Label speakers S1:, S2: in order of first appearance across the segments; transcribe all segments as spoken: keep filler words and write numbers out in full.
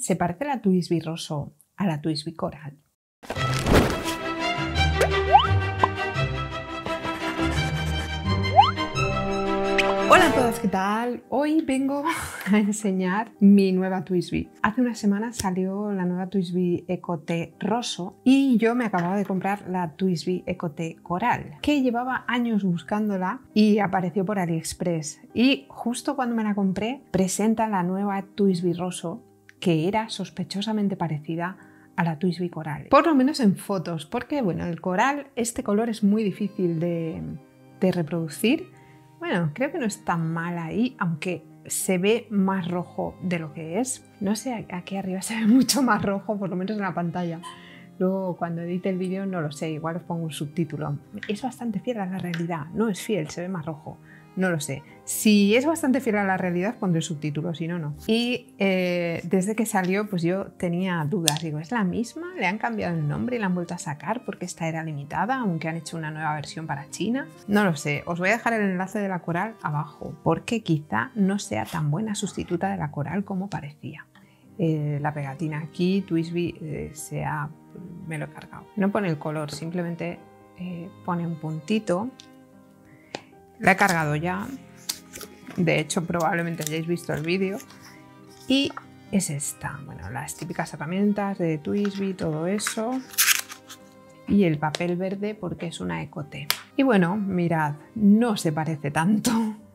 S1: ¿Se parece la Twisby Rosso a la Twisby Coral? Hola a todas, ¿qué tal? Hoy vengo a enseñar mi nueva Twisby. Hace unas semanas salió la nueva Twisby Eco-T Rosso y yo me acababa de comprar la Twisby Eco-T Coral, que llevaba años buscándola y apareció por AliExpress. Y justo cuando me la compré, presenta la nueva Twisby Rosso, que era sospechosamente parecida a la Twisby Coral. Por lo menos en fotos, porque bueno, el coral, este color es muy difícil de, de reproducir. Bueno, creo que no es tan mal ahí, aunque se ve más rojo de lo que es. No sé, aquí arriba se ve mucho más rojo, por lo menos en la pantalla. Luego, cuando edite el vídeo, no lo sé, igual os pongo un subtítulo. Es bastante fiel a la realidad, no es fiel, se ve más rojo. No lo sé. Si es bastante fiel a la realidad, pondré subtítulos, si no, no. Y eh, desde que salió, pues yo tenía dudas. Digo, ¿es la misma? ¿Le han cambiado el nombre y la han vuelto a sacar porque esta era limitada, aunque han hecho una nueva versión para China? No lo sé. Os voy a dejar el enlace de la Coral abajo, porque quizá no sea tan buena sustituta de la Coral como parecía. Eh, la pegatina aquí, Twisby, eh, se ha, me lo he cargado. No pone el color, simplemente eh, pone un puntito. La he cargado ya, de hecho probablemente hayáis visto el vídeo, y es esta, bueno, las típicas herramientas de Twisby, todo eso, y el papel verde porque es una Eco-T. Y bueno, mirad, no se parece tanto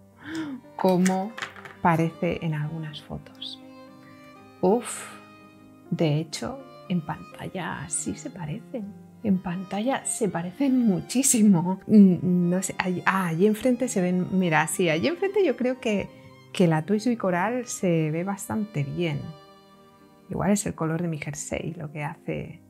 S1: como parece en algunas fotos. Uf, de hecho en pantalla sí se parecen. En pantalla se parecen muchísimo. No sé, allí, ah, allí enfrente se ven, mira, sí, allí enfrente yo creo que, que la Twisby Coral se ve bastante bien. Igual es el color de mi jersey lo que hace,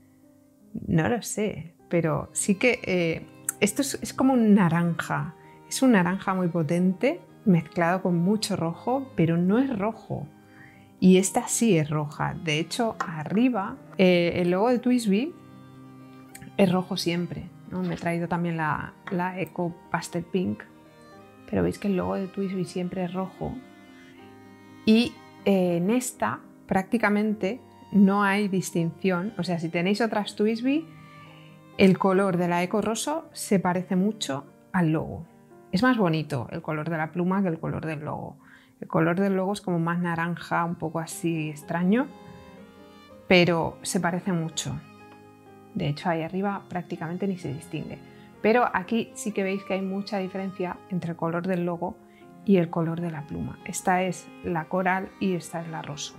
S1: no lo sé, pero sí que eh, esto es, es como un naranja, es un naranja muy potente mezclado con mucho rojo, pero no es rojo. Y esta sí es roja. De hecho, arriba eh, el logo de Twisby es rojo siempre, ¿no? Me he traído también la, la Eco Pastel Pink, pero veis que el logo de Twisby siempre es rojo. Y eh, en esta prácticamente no hay distinción. O sea, si tenéis otras Twisby, el color de la Eco Rosso se parece mucho al logo. Es más bonito el color de la pluma que el color del logo. El color del logo es como más naranja, un poco así extraño, pero se parece mucho. De hecho, ahí arriba prácticamente ni se distingue. Pero aquí sí que veis que hay mucha diferencia entre el color del logo y el color de la pluma. Esta es la Coral y esta es la Rosso.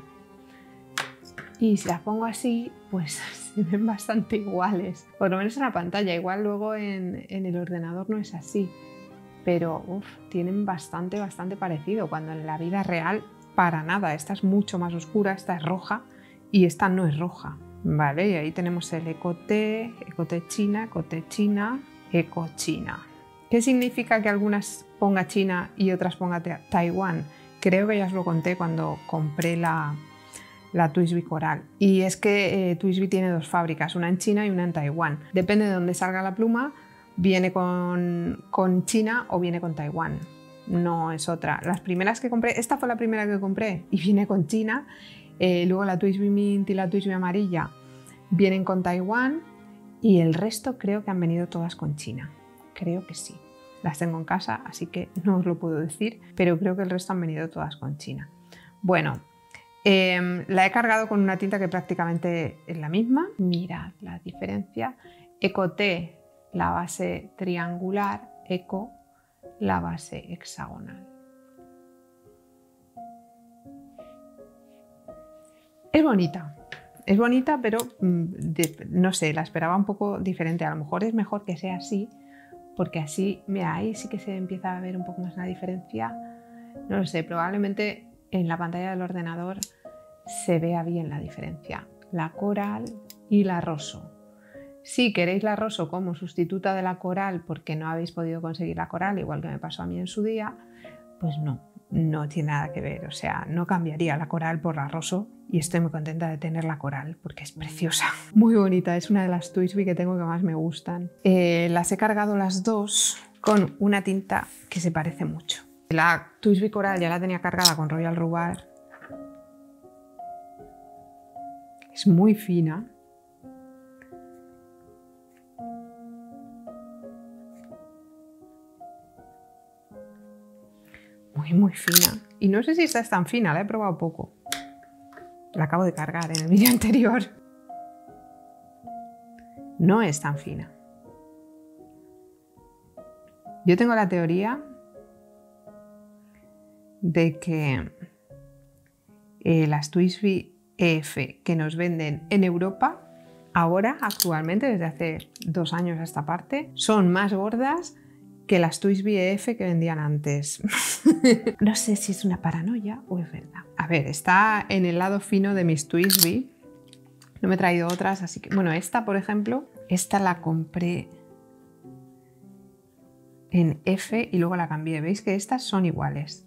S1: Y si las pongo así, pues se ven bastante iguales. Por lo menos en la pantalla. Igual luego en, en el ordenador no es así. Pero uf, tienen bastante, bastante parecido. Cuando en la vida real, para nada. Esta es mucho más oscura, esta es roja y esta no es roja. Vale, y ahí tenemos el Eco-T, Eco-T China, Eco-T China, Eco-China. ¿Qué significa que algunas ponga China y otras ponga Taiwán? Creo que ya os lo conté cuando compré la, la Twisby Coral. Y es que eh, Twisby tiene dos fábricas, una en China y una en Taiwán. Depende de dónde salga la pluma, viene con, con China o viene con Taiwán. No es otra. Las primeras que compré, esta fue la primera que compré y viene con China. Eh, luego la Twisby Mint y la Twisby amarilla vienen con Taiwán y el resto creo que han venido todas con China. Creo que sí. Las tengo en casa, así que no os lo puedo decir, pero creo que el resto han venido todas con China. Bueno, eh, la he cargado con una tinta que prácticamente es la misma. Mirad la diferencia. Eco-T, la base triangular, Eco, la base hexagonal. Es bonita, es bonita, pero de, no sé, la esperaba un poco diferente. A lo mejor es mejor que sea así, porque así, mira, ahí sí que se empieza a ver un poco más la diferencia. No lo sé, probablemente en la pantalla del ordenador se vea bien la diferencia. La Coral y la Rosso. Si queréis la Rosso como sustituta de la Coral porque no habéis podido conseguir la Coral, igual que me pasó a mí en su día, pues no. No tiene nada que ver, o sea, no cambiaría la Coral por la Rosso y estoy muy contenta de tener la Coral porque es preciosa, muy bonita, es una de las Twisby que tengo que más me gustan. Eh, las he cargado las dos con una tinta que se parece mucho. La Twisby Coral ya la tenía cargada con Royal Rhubarb Es muy fina. Muy, muy fina. Y no sé si esta es tan fina, la he probado poco. La acabo de cargar en el vídeo anterior. No es tan fina. Yo tengo la teoría de que eh, las TWSBI E F que nos venden en Europa, ahora, actualmente, desde hace dos años a esta parte, son más gordas que las TWSBI E F que vendían antes. No sé si es una paranoia o es verdad. A ver, está en el lado fino de mis TWSBI. No me he traído otras, así que... Bueno, esta, por ejemplo, esta la compré en F y luego la cambié. ¿Veis que estas son iguales?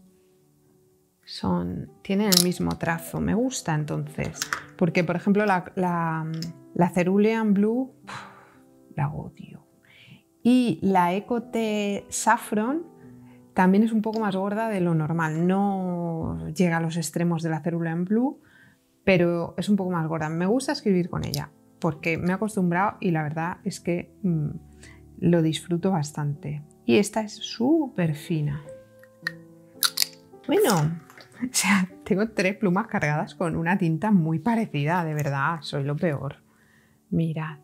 S1: Son, tienen el mismo trazo. Me gusta entonces. Porque, por ejemplo, la, la, la Cerulean Blue, uf, la odio. Y la Eco-T Saffron también es un poco más gorda de lo normal. No llega a los extremos de la Cerulean Blue, pero es un poco más gorda. Me gusta escribir con ella porque me he acostumbrado y la verdad es que mmm, lo disfruto bastante. Y esta es súper fina. Bueno, o sea, tengo tres plumas cargadas con una tinta muy parecida, de verdad, soy lo peor. Mirad,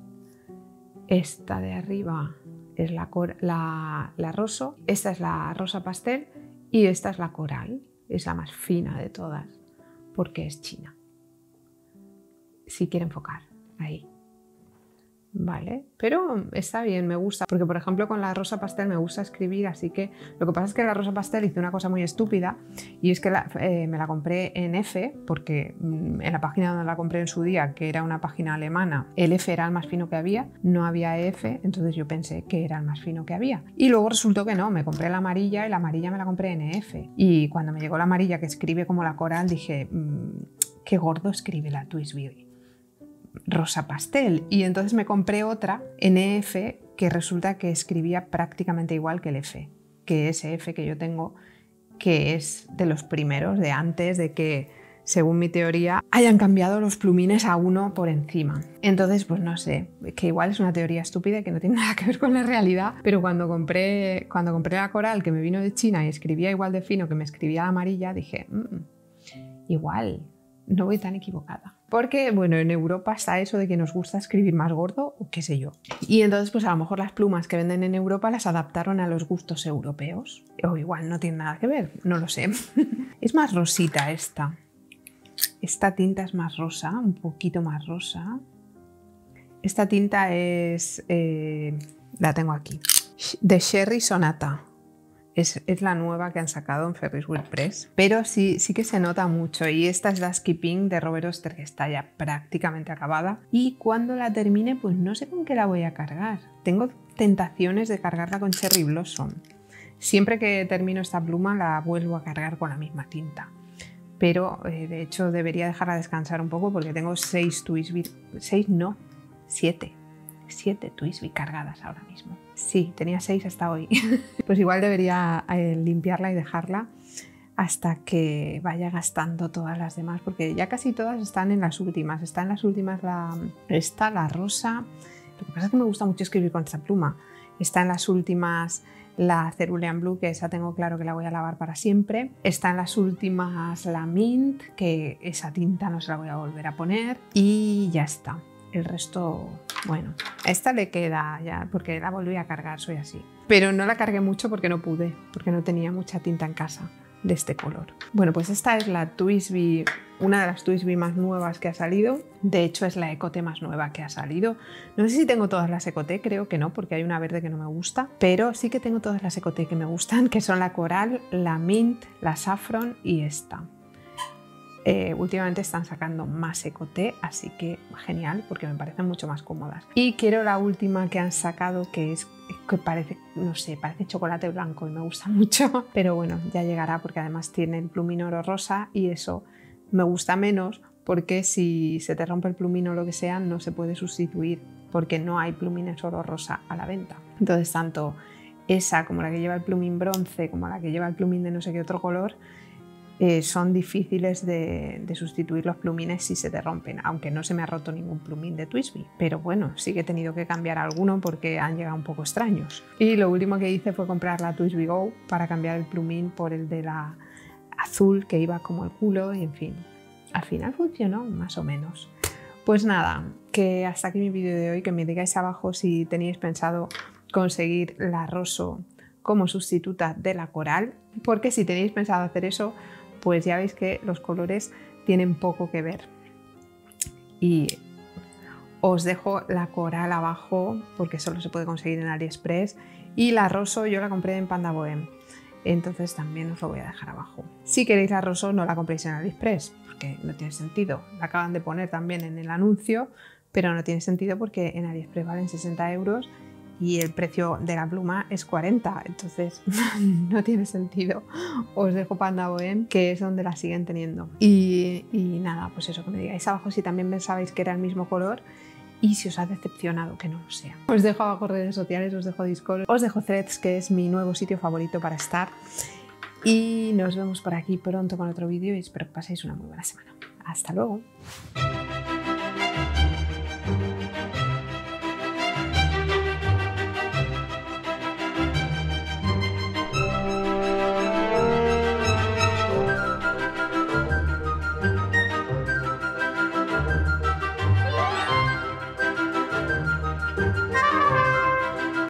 S1: esta de arriba es la, la, la rosa, esta es la rosa pastel y esta es la coral, es la más fina de todas, porque es china. Si quiere enfocar, ahí. Vale, pero está bien, me gusta, porque por ejemplo con la rosa pastel me gusta escribir, así que lo que pasa es que la rosa pastel hice una cosa muy estúpida y es que la, eh, me la compré en F, porque mmm, en la página donde la compré en su día, que era una página alemana, el F era el más fino que había, no había E F, entonces yo pensé que era el más fino que había. Y luego resultó que no, me compré la amarilla y la amarilla me la compré en E F. Y cuando me llegó la amarilla que escribe como la coral, dije, mmm, qué gordo escribe la TWSBI rosa pastel, y entonces me compré otra en E F que resulta que escribía prácticamente igual que el F, que ese F que yo tengo, que es de los primeros, de antes de que, según mi teoría, hayan cambiado los plumines a uno por encima. Entonces, pues no sé, que igual es una teoría estúpida y que no tiene nada que ver con la realidad, pero cuando compré, cuando compré la coral que me vino de China y escribía igual de fino que me escribía la amarilla, dije, mmm, igual, no voy tan equivocada. Porque, bueno, en Europa está eso de que nos gusta escribir más gordo o qué sé yo. Y entonces, pues a lo mejor las plumas que venden en Europa las adaptaron a los gustos europeos. O igual no tiene nada que ver, no lo sé. Es más rosita esta. Esta tinta es más rosa, un poquito más rosa. Esta tinta es... Eh, la tengo aquí. De Sherry Sonata. Es, es la nueva que han sacado en Ferris Wheel Press, pero sí, sí que se nota mucho. Y esta es Dusky Pink de Robert Oster, que está ya prácticamente acabada. Y cuando la termine, pues no sé con qué la voy a cargar. Tengo tentaciones de cargarla con Cherry Blossom. Siempre que termino esta pluma la vuelvo a cargar con la misma tinta. Pero eh, de hecho debería dejarla descansar un poco porque tengo seis TWSBI, seis no, siete. siete TWSBI cargadas ahora mismo. Sí, tenía seis hasta hoy. Pues igual debería eh, limpiarla y dejarla hasta que vaya gastando todas las demás, porque ya casi todas están en las últimas. Está en las últimas la, esta, la rosa. Lo que pasa es que me gusta mucho escribir con esta pluma. Está en las últimas la Cerulean Blue, que esa tengo claro que la voy a lavar para siempre. Está en las últimas la Mint, que esa tinta no se la voy a volver a poner. Y ya está. El resto, bueno, a esta le queda ya, porque la volví a cargar, soy así. Pero no la cargué mucho porque no pude, porque no tenía mucha tinta en casa de este color. Bueno, pues esta es la TWSBI, una de las TWSBI más nuevas que ha salido. De hecho, es la Eco-T más nueva que ha salido. No sé si tengo todas las Eco-T, creo que no, porque hay una verde que no me gusta. Pero sí que tengo todas las Eco-T que me gustan, que son la Coral, la Mint, la Saffron y esta. Eh, últimamente están sacando más Eco-T, así que genial, porque me parecen mucho más cómodas. Y quiero la última que han sacado, que es que parece, no sé, parece chocolate blanco y me gusta mucho, pero bueno, ya llegará porque además tiene el plumín oro rosa y eso me gusta menos porque si se te rompe el plumín o lo que sea no se puede sustituir porque no hay plumines oro rosa a la venta. Entonces tanto esa como la que lleva el plumín bronce como la que lleva el plumín de no sé qué otro color eh, son difíciles de, de sustituir los plumines si se te rompen, aunque no se me ha roto ningún plumín de Twisby, pero bueno, sí que he tenido que cambiar alguno porque han llegado un poco extraños. Y lo último que hice fue comprar la Twisby Go para cambiar el plumín por el de la azul que iba como el culo y en fin, al final funcionó más o menos. Pues nada, que hasta aquí mi vídeo de hoy, que me digáis abajo si teníais pensado conseguir la Rosso como sustituta de la coral, porque si tenéis pensado hacer eso, pues ya veis que los colores tienen poco que ver. Y os dejo la coral abajo porque solo se puede conseguir en AliExpress, y la Rosso yo la compré en Panda Bohem, entonces también os lo voy a dejar abajo. Si queréis la Rosso no la compréis en AliExpress porque no tiene sentido, la acaban de poner también en el anuncio, pero no tiene sentido porque en AliExpress valen sesenta euros y el precio de la pluma es cuarenta, entonces no tiene sentido. Os dejo Panda Bohem, que es donde la siguen teniendo. Y, y nada, pues eso, que me digáis abajo si también pensabais que era el mismo color y si os ha decepcionado, que no lo sea. Os dejo abajo redes sociales, os dejo Discord, os dejo Threads, que es mi nuevo sitio favorito para estar. Y nos vemos por aquí pronto con otro vídeo y espero que paséis una muy buena semana. ¡Hasta luego!